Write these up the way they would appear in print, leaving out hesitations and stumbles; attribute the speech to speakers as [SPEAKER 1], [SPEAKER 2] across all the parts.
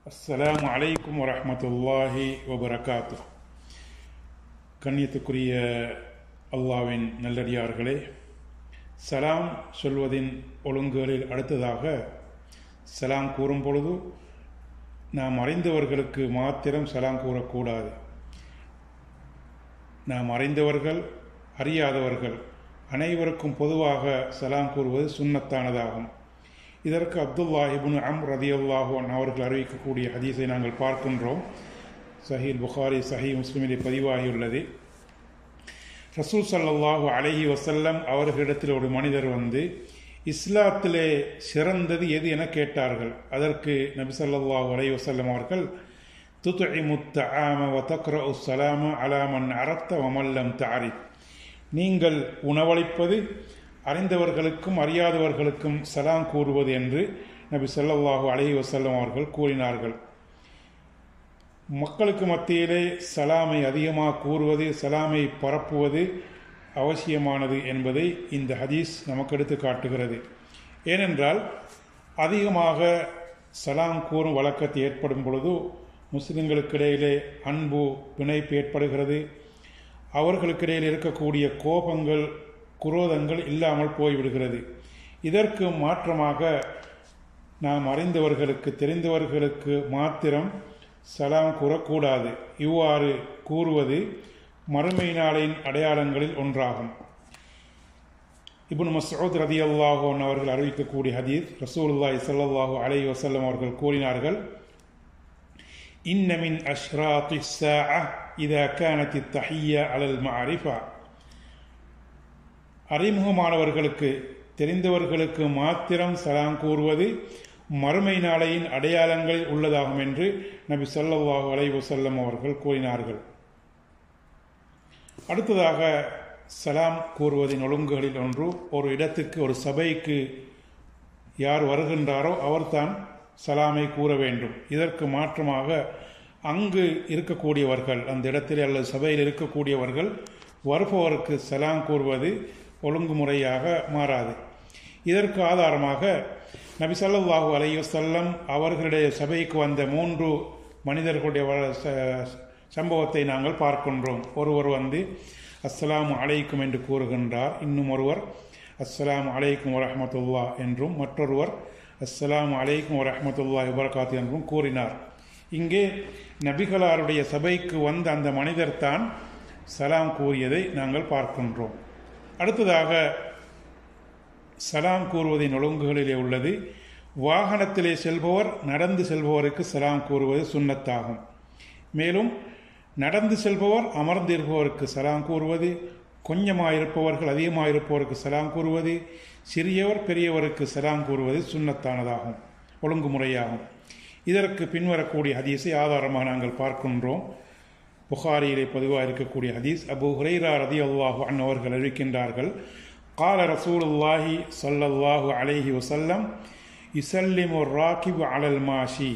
[SPEAKER 1] அஸ்ஸலாமு அலைக்கும் வரஹ்மத்துல்லாஹி வபரகாத்து. கண்ணியத்துக்குரிய அல்லாவின் நல்லடியார்களே, சலாம் சொல்வதின் ஒழுங்குகளில் அடுத்ததாக சலாம் கூறும் பொழுது நாம் அறிந்தவர்களுக்கு மாத்திரம் சலாம் கூறக்கூடாது. நாம் அறிந்தவர்கள் அறியாதவர்கள் அனைவருக்கும் பொதுவாக சலாம் கூறுவது சுன்னத்தானதாகும். இதற்கு அப்துல்லாஹ் இப்னு அம்ர் ரலியல்லாஹு அன்ஹு அவர்கள் அறிவிக்கக்கூடிய ஹதீஸை நாங்கள் பார்க்கின்றோம். சஹீஹ் புகாரி சஹீஹ் முஸ்லிமிலே பதிவாகியுள்ளது. ரசூல் ஸல்லல்லாஹு அலைஹி வஸல்லம் அவர்களிடத்தில் ஒரு மனிதர் வந்து இஸ்லாத்திலே சிறந்தது எது என கேட்டார்கள். அதற்கு நபி ஸல்லல்லாஹு அலைஹி வஸல்லம் அவர்கள் துத்இமுத் தஆம வ தக்ரஉஸ் ஸலாம அலா மன் அரஃப்த வ மன் லம் தஅரிஃப், நீங்கள் உணவளிப்பது, அறிந்தவர்களுக்கும் அறியாதவர்களுக்கும் சலாம் கூறுவது என்று நபி ஸல்லல்லாஹு அலைஹி வஸல்லம் அவர்கள் கூறினார்கள். மக்களுக்கு மத்தியிலே சலாமை அதிகமாக கூறுவது, சலாமை பரப்புவது அவசியமானது என்பதை இந்த ஹதீஸ் நமக்கு எடுத்து காட்டுகிறது. ஏனென்றால் அதிகமாக சலாம் கூறும் வழக்கத்தை ஏற்படும் பொழுது முஸ்லிம்களுக்கிடையிலே அன்பு பிணைப்பு ஏற்படுகிறது. அவர்களுக்கிடையில் இருக்கக்கூடிய கோபங்கள் குரோதங்கள் இல்லாமல் போய்விடுகிறது. இதற்கு மாற்றமாக நாம் அறிந்தவர்களுக்கு தெரிந்தவர்களுக்கு மாத்திரம் சலாம் கூறக்கூடாது. இவ்வாறு கூறுவது மறுமை நாளின் அடையாளங்களில் ஒன்றாகும். இப்னு மஸ்ஊத் ரலியல்லாஹு அன்ஹு அவர்கள் அறிவிக்கக்கூடிய ஹதீஸ், ரசூலுல்லாஹி ஸல்லல்லாஹு அலைஹி வஸல்லம் அவர்கள் கூறினார்கள், இன்ன மின் அஷ்ராத்திஸ் ஸாஅ இதா கானத் அத்-தஹிய்யா அலல் மஅரிஃபா, அறிமுகமானவர்களுக்கு தெரிந்தவர்களுக்கு மாத்திரம் சலாம் கூறுவது மறுமை நாளையின் அடையாளங்களில் உள்ளதாகும் என்று நபி ஸல்லல்லாஹு அலைஹி வஸல்லம் அவர்கள் கூறினார்கள். அடுத்ததாக சலாம் கூறுவதின் ஒழுங்குகளில் ஒன்று, ஒரு இடத்துக்கு ஒரு சபைக்கு யார் வருகின்றாரோ அவர்தான் சலாமை கூற வேண்டும். இதற்கு மாற்றமாக அங்கு இருக்கக்கூடியவர்கள், அந்த இடத்தில் அல்லது சபையில் இருக்கக்கூடியவர்கள் வருபவருக்கு சலாம் கூறுவது ஒழுங்குமுறையாக மாறாது. இதற்கு ஆதாரமாக நபி ஸல்லல்லாஹு அலைஹி வஸல்லம் அவர்களுடைய சபைக்கு வந்த 3 மனிதர்களுடைய சம்பவத்தை நாங்கள் பார்க்கின்றோம். ஒருவர் வந்து அஸ்ஸலாமு அலைக்கும் என்று கூறுகின்றார், இன்னும் ஒருவர் அஸ்ஸலாமு அலைக்கும் வரஹ்மத்துல்லாஹ் என்றும், மற்றொருவர் அஸ்ஸலாமு அலைக்கும் வரஹ்மத்துல்லாஹி வபரகாத்துஹு என்றும் கூறினார். இங்கே நபிகளாருடைய சபைக்கு வந்த அந்த மனிதர் தான் சலாம் கூறியதை நாங்கள் பார்க்கின்றோம். அடுத்ததாக சலாம் கூறுவதின் ஒழுங்குகளிலே உள்ளது, வாகனத்திலே செல்பவர் நடந்து செல்பவருக்கு சலாம் கூறுவது சுன்னத்தாகும். மேலும் நடந்து செல்பவர் அமர்ந்திருப்பவருக்கு சலாம் கூறுவது, கொஞ்சமாயிருப்பவர்கள் அதிகமாயிருப்பவருக்கு சலாம் கூறுவது, சிறியவர் பெரியவருக்கு சலாம் கூறுவது சுன்னத்தானதாகும், ஒழுங்குமுறையாகும். இதற்கு பின்வரக்கூடிய ஹதீஸை ஆதாரமாக நாங்கள் பார்க்கின்றோம். புகாரியிலே பதிவாக இருக்கக்கூடிய ஹதீஸ், அபூ ஹுரைரா ரலியல்லாஹு அன்ஹு அவர்கள் அறிவிக்கின்றார்கள், قال رسول الله صلى الله عليه وسلم يسلم الراكب على الماشي,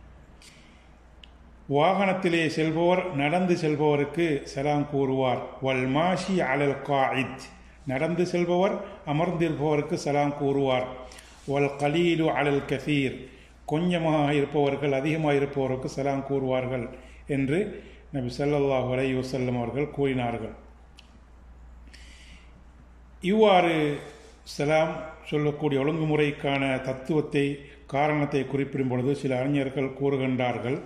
[SPEAKER 1] வாகனத்திலே செல்பவர் நடந்து செல்பவருக்கு சலாம் கூறுவார். வல் மாஷி அலல் காயித், நடந்து செல்பவர் அமர்ந்திருப்பவருக்கு சலாம் கூறுவார். வல் கலீலு அலல் கசீர், கொஞ்சமாக இருப்பவர்கள் அதிகமாக இருப்பவருக்கு சலாம் கூறுவார்கள் என்று நபி ஸல்லல்லாஹு அலைஹி வஸல்லம் அவர்கள் கூறினார்கள். இவ்வாறு சலாம் சொல்லக்கூடிய ஒழுங்குமுறைக்கான தத்துவத்தை, காரணத்தை குறிப்பிடும் பொழுது சில அறிஞர்கள் கூறுகின்றார்கள்,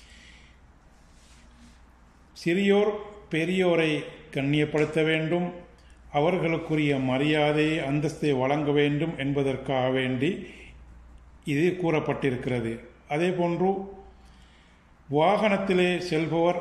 [SPEAKER 1] சிறியோர் பெரியோரை கண்ணியப்படுத்த வேண்டும், அவர்களுக்குரிய மரியாதை அந்தஸ்தை வழங்க வேண்டும் என்பதற்காக வேண்டி இது கூறப்பட்டிருக்கிறது. அதே போன்று வாகனத்திலே செல்பவர்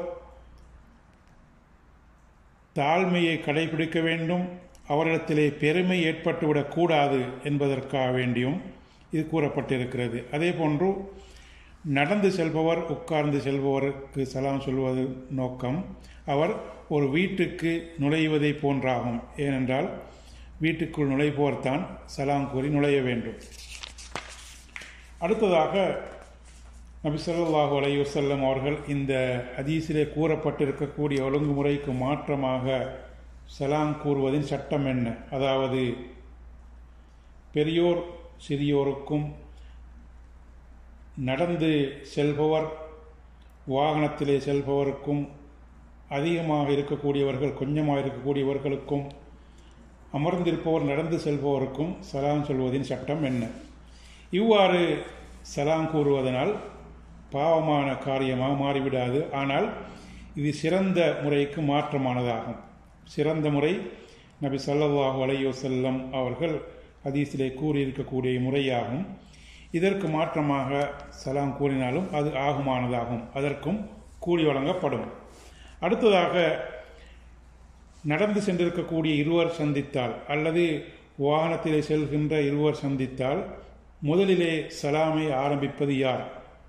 [SPEAKER 1] தாழ்மையை கடைபிடிக்க வேண்டும், அவரிடத்திலே பெருமை ஏற்பட்டுவிடக் கூடாது என்பதற்காக வேண்டியும் இது கூறப்பட்டிருக்கிறது. அதே போன்று நடந்து செல்பவர் உட்கார்ந்து செல்பவருக்கு சலாம் சொல்வது நோக்கம் அவர் ஒரு வீட்டுக்கு நுழைவதை போன்றாகும். ஏனென்றால் வீட்டுக்குள் நுழைபவர் தான் சலாம் கூறி நுழைய வேண்டும். அடுத்ததாக நபி ஸல்லல்லாஹு அலைஹி வஸல்லம் அவர்கள் இந்த ஹதீஸிலே கூறப்பட்டிருக்கக்கூடிய ஒழுங்குமுறைக்கு மாற்றமாக சலாம் கூறுவதின் சட்டம் என்ன, அதாவது பெரியோர் சிறியோருக்கும் நடந்து செல்பவர், வாகனத்திலே செல்பவருக்கும், அதிகமாக இருக்கக்கூடியவர்கள் கொஞ்சமாக இருக்கக்கூடியவர்களுக்கும், அமர்ந்திருப்பவர் நடந்து செல்பவருக்கும் சலாம் சொல்வதின் சட்டம் என்ன? இவ்வாறு சலாம் கூறுவதனால் பாவமான காரியமாக மாறிவிடாது. ஆனால் இது சிறந்த முறைக்கு மாற்றமானதாகும். சிறந்த முறை நபி ஸல்லல்லாஹு அலைஹி வஸல்லம் அவர்கள் ஹதீஸிலே கூறியிருக்கக்கூடிய முறையாகும். இதற்கு மாற்றமாக சலாம் கூறினாலும் அது ஆகுமானதாகும். அதற்கும் கூலி வழங்கப்படும். அடுத்ததாக, நடந்து சென்றிருக்கக்கூடிய இருவர் சந்தித்தால் அல்லது வாகனத்திலே செல்கின்ற இருவர் சந்தித்தால் முதலிலே சலாமை ஆரம்பிப்பது யார்?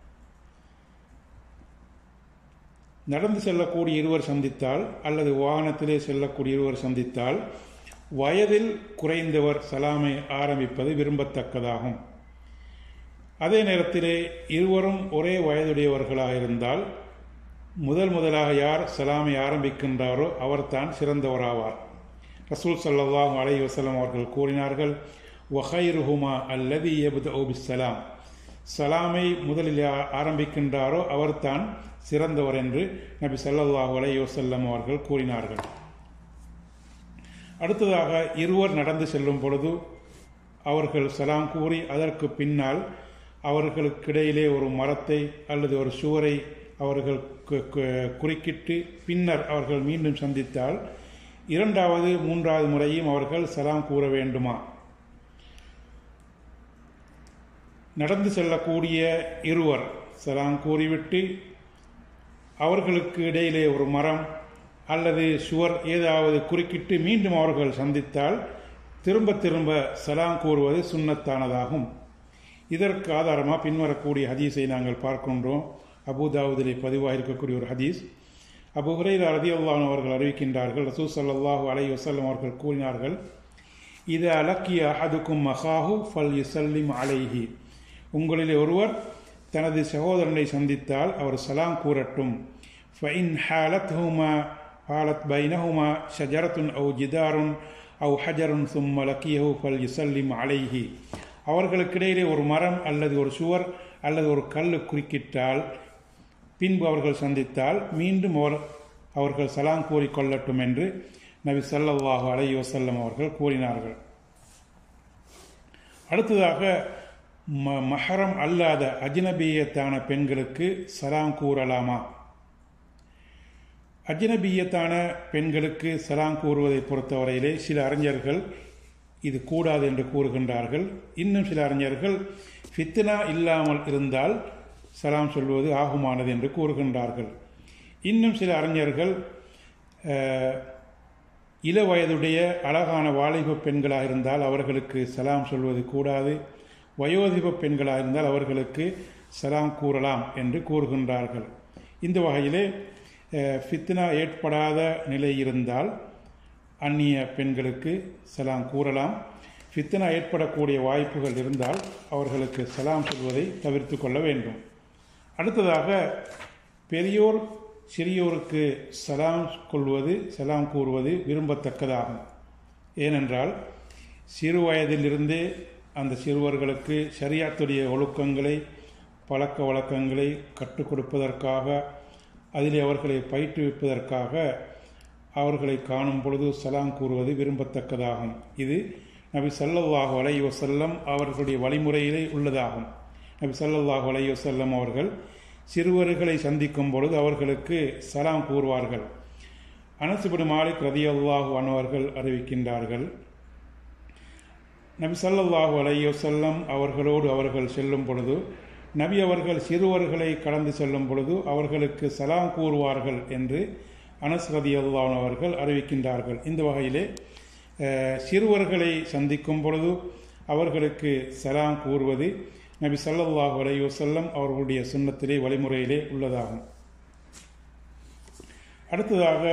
[SPEAKER 1] நடந்து செல்லக்கூடிய இருவர் சந்தித்தால் அல்லது வாகனத்திலே செல்லக்கூடிய இருவர் சந்தித்தால் வயதில் குறைந்தவர் சலாமை ஆரம்பிப்பது விரும்பத்தக்கதாகும். அதே நேரத்திலே இருவரும் ஒரே வயதுடையவர்களாக இருந்தால் முதலாக யார் சலாமை ஆரம்பிக்கின்றாரோ அவர்தான் சிறந்தவராவார். ரசூல் ஸல்லல்லாஹு அலைஹி வஸல்லம் அவர்கள் கூறினார்கள், வஹைருஹுமா அல்லதி யப்தஉ பிஸ்ஸலாம், சலாமை முதலில் ஆரம்பிக்கின்றாரோ அவர்தான் சிறந்தவர் என்று நபி ஸல்லல்லாஹு அலைஹி வஸல்லம் அவர்கள் கூறினார்கள். அடுத்ததாக, இருவர் நடந்து செல்லும் பொழுது அவர்கள் சலாம் கூறி அதற்கு பின்னால் அவர்களுக்கிடையிலே ஒரு மரத்தை அல்லது ஒரு சுவரை அவர்கள் குறுக்கிட்டு பின்னர் அவர்கள் மீண்டும் சந்தித்தால் இரண்டாவது மூன்றாவது முறையும் அவர்கள் சலாம் கூற வேண்டுமா? நடந்து செல்லக்கூடிய இருவர் சலாம் கூறிவிட்டு அவர்களுக்கு இடையிலே ஒரு மரம் அல்லது சுவர் ஏதாவது குறுக்கிட்டு மீண்டும் அவர்கள் சந்தித்தால் திரும்ப திரும்ப சலாம் கூறுவது சுன்னத்தானதாகும். இதற்கு ஆதாரமாக பின்வரக்கூடிய ஹதீஸை நாங்கள் பார்க்கின்றோம். அபூதாவுதிலே பதிவாக இருக்கக்கூடிய ஒரு ஹதீஸ். அபூ ஹுரைரா ரலியல்லாஹு அன்ஹு அவர்கள் அறிவிக்கின்றார்கள், ரசூல் ஸல்லல்லாஹு அலைஹி வஸல்லம் அவர்கள் கூறினார்கள், இதா லக்கிய அஹதுக்கும் அஹாஹு ஃபல்யுஸல்லிம் அலைஹி, உங்களிலே ஒருவர் தனது சகோதரனை சந்தித்தால் அவர் சலாம் கூறட்டும். ஃபஇன் ஹாலத் பைனஹுமா ஷஜரத்துன் அவு ஜிதாருன் அவு ஹஜருன் சும்ம லக்கியஹு ஃபல்யுஸல்லிம் அலைஹி, அவர்களுக்கிடையிலே ஒரு மரம் அல்லது ஒரு சுவர் அல்லது ஒரு கல் குறுக்கிட்டால் பின்பு அவர்கள் சந்தித்தால் மீண்டும் அவர்கள் சலாம் கூறிக்கொள்ளட்டும் என்று நபி ஸல்லல்லாஹு அலைஹி வஸல்லம் அவர்கள் கூறினார்கள். அடுத்ததாக, மஹரம் அல்லாத அஜ்னபியத்தான பெண்களுக்கு சலாம் கூறலாமா? அஜ்னபியத்தான பெண்களுக்கு சலாம் கூறுவதை பொறுத்தவரையிலே சில அறிஞர்கள் இது கூடாது என்று கூறுகின்றார்கள். இன்னும் சில அறிஞர்கள் ஃபித்னா இல்லாமல் இருந்தால் சலாம் சொல்வது ஆகுமானது என்று கூறுகின்றார்கள். இன்னும் சில அறிஞர்கள் இள வயதுடைய அழகான வாலிப பெண்களாக இருந்தால் அவர்களுக்கு சலாம் சொல்வது கூடாது, வயோதிப பெண்களாக இருந்தால் அவர்களுக்கு சலாம் கூறலாம் என்று கூறுகின்றார்கள். இந்த வகையிலே ஃபித்னா ஏற்படாத நிலை இருந்தால் அந்நிய பெண்களுக்கு சலாம் கூறலாம். ஃபித்னா ஏற்படக்கூடிய வாய்ப்புகள் இருந்தால் அவர்களுக்கு சலாம் சொல்வதை தவிர்த்து கொள்ள வேண்டும். அடுத்ததாக, பெரியோர் சிறியோருக்கு சலாம் கூறுவது விரும்பத்தக்கதாகும். ஏனென்றால் சிறு வயதிலிருந்தே அந்த சிறுவர்களுக்கு ஷரியத்துடைய ஒழுக்கங்களை பழக்க வழக்கங்களை கற்றுக் கொடுப்பதற்காக, அதிலே அவர்களை பயிற்றுவிப்பதற்காக அவர்களை காணும் பொழுது சலாம் கூறுவது விரும்பத்தக்கதாகும். இது நபி ஸல்லல்லாஹு அலைஹி வஸல்லம் அவர்களுடைய வழிமுறையிலே உள்ளதாகும். நபி ஸல்லல்லாஹு அலைஹி வஸல்லம் அவர்கள் சிறுவர்களை சந்திக்கும் பொழுது அவர்களுக்கு சலாம் கூறுவார்கள். அனஸ் இப்னு மாலிக் ரலியல்லாஹு அன்ஹு அவர்கள் அறிவிக்கின்றார்கள், நபி ஸல்லல்லாஹு அலைஹி வஸல்லம் அவர்களோடு அவர்கள் செல்லும் பொழுது நபி அவர்கள் சிறுவர்களை கடந்து செல்லும் பொழுது அவர்களுக்கு சலாம் கூறுவார்கள் என்று அனஸ் ரலியல்லாஹு அன்ஹு அவர்கள் அறிவிக்கின்றார்கள். இந்த வகையிலே சிறுவர்களை சந்திக்கும் பொழுது அவர்களுக்கு சலாம் கூறுவது நபி ஸல்லல்லாஹு அலைஹி வஸல்லம் அவர்களுடைய சுன்னத்திலே வழிமுறையிலே உள்ளதாகும். அடுத்ததாக,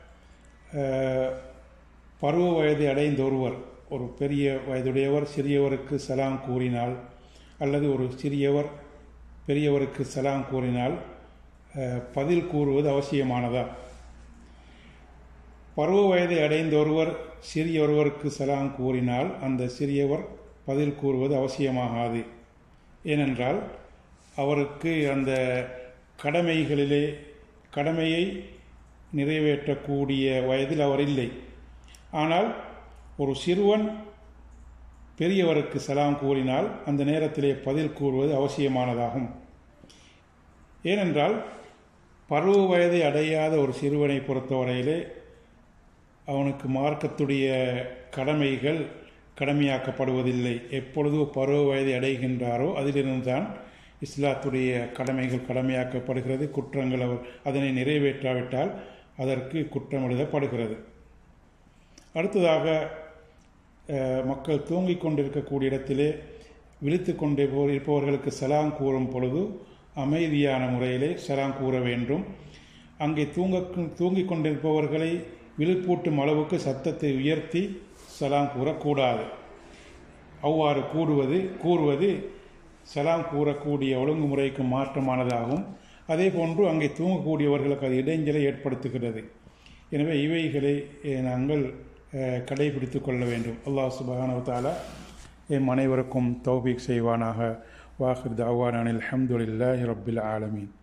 [SPEAKER 1] பருவ வயதை அடைந்த ஒருவர், ஒரு பெரிய வயதுடையவர் சிறியவருக்கு சலாம் கூறினால் அல்லது ஒரு சிறியவர் பெரியவருக்கு சலாம் கூறினால் பதில் கூறுவது அவசியமானதா? பருவ வயதை அடைந்த ஒருவர் சிறிய ஒருவருக்கு சலாம் கூறினால் அந்த சிறியவர் பதில் கூறுவது அவசியமாகாது. ஏனென்றால் அவருக்கு அந்த கடமையை நிறைவேற்றக்கூடிய வயதில் அவர் இல்லை. ஆனால் ஒரு சிறுவன் பெரியவருக்கு சலாம் கூறினால் அந்த நேரத்திலே பதில் கூறுவது அவசியமானதாகும். ஏனென்றால் பருவ வயதை அடையாத ஒரு சிறுவனை பொறுத்தவரையிலே அவனுக்கு மார்க்கத்துடைய கடமைகள் கடமையாக்கப்படுவதில்லை. எப்பொழுது பருவ வயதை அடைகின்றாரோ அதிலிருந்து தான் இஸ்லாத்துடைய கடமைகள் கடமையாக்கப்படுகிறது. குற்றங்கள் அவர் அதனை நிறைவேற்றாவிட்டால் அதற்கு குற்றம் எழுதப்படுகிறது. அடுத்ததாக மக்கள் தூங்கிக் கொண்டிருக்கக்கூடிய இடத்திலே விழித்து கொண்டே இருப்பவர்களுக்கு சலாம் கூறும் பொழுது அமைதியான முறையிலே சலாம் கூற வேண்டும். அங்கே தூங்கிக் கொண்டிருப்பவர்களை விழிப்பூட்டும் அளவுக்கு சத்தத்தை உயர்த்தி சலாம் கூறக்கூடாது. அவ்வாறு கூறுவது சலாம் கூறக்கூடிய ஒழுங்குமுறைக்கு மாற்றமானதாகும். அதே போன்று அங்கே தூங்கக்கூடியவர்களுக்கு அது இடைஞ்சலை ஏற்படுத்துகிறது. எனவே இவைகளை நாங்கள் கடைபிடித்து கொள்ள வேண்டும். அல்லாஹ் சுப்ஹானஹு வ தஆலா எம் அனைவருக்கும் தௌஃபீக் செய்வானாக. வாஹிர் தஅவானா அல்ஹம்துலில்லாஹி ரப்பில் ஆலமீன்.